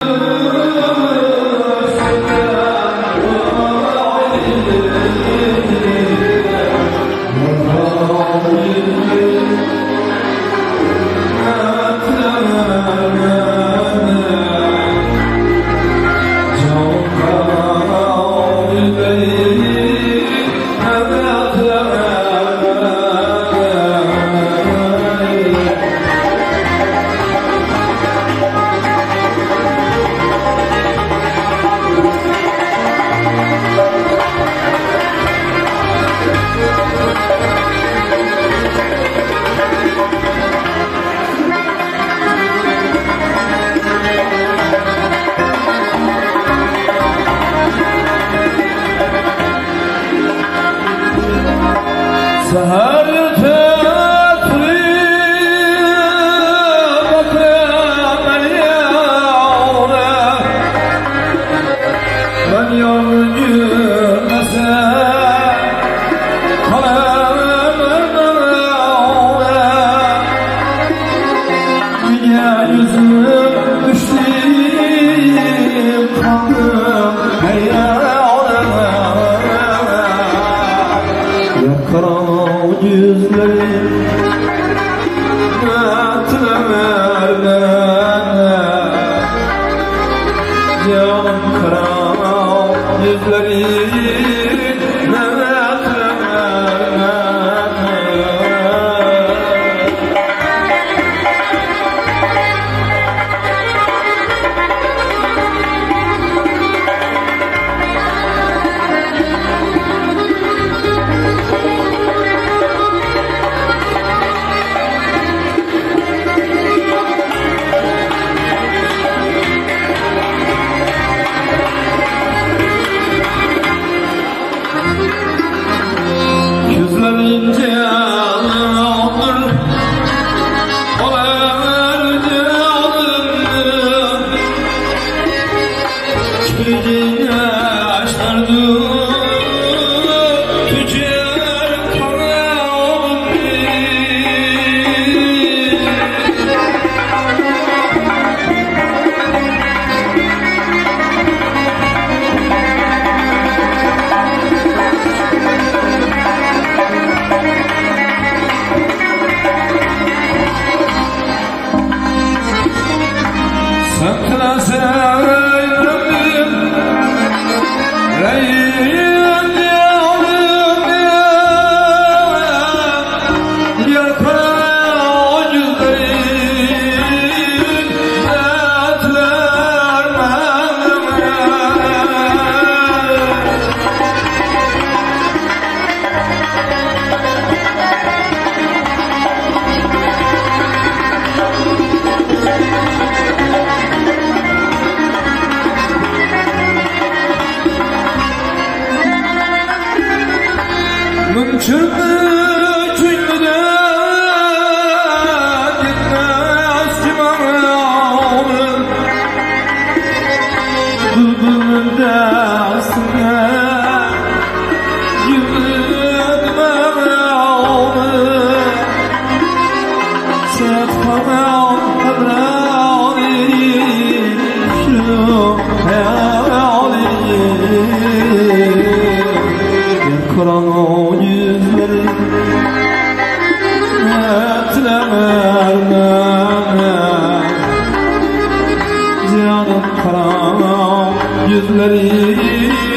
Seher tetri bakım eliyağına ben yolcuyum sen kalemim ağına dünya yüzüm düştüm kaldım eliyağına yakran yüzlerim etmelerle canım kıran yüzlerim etmelerle Gözlerince alır, olaylarca alır, çiğdine açlardı, tüccar kana oldu. Sakla sevdim, reyimde aldım yakar o yüzlerim etler Mümkündü tüylüden gitmez civarı bülbülün dersine yüzüme aldı set kanal evrani şu hayali yakran o yüzleri etlemerle canım karan yüzleri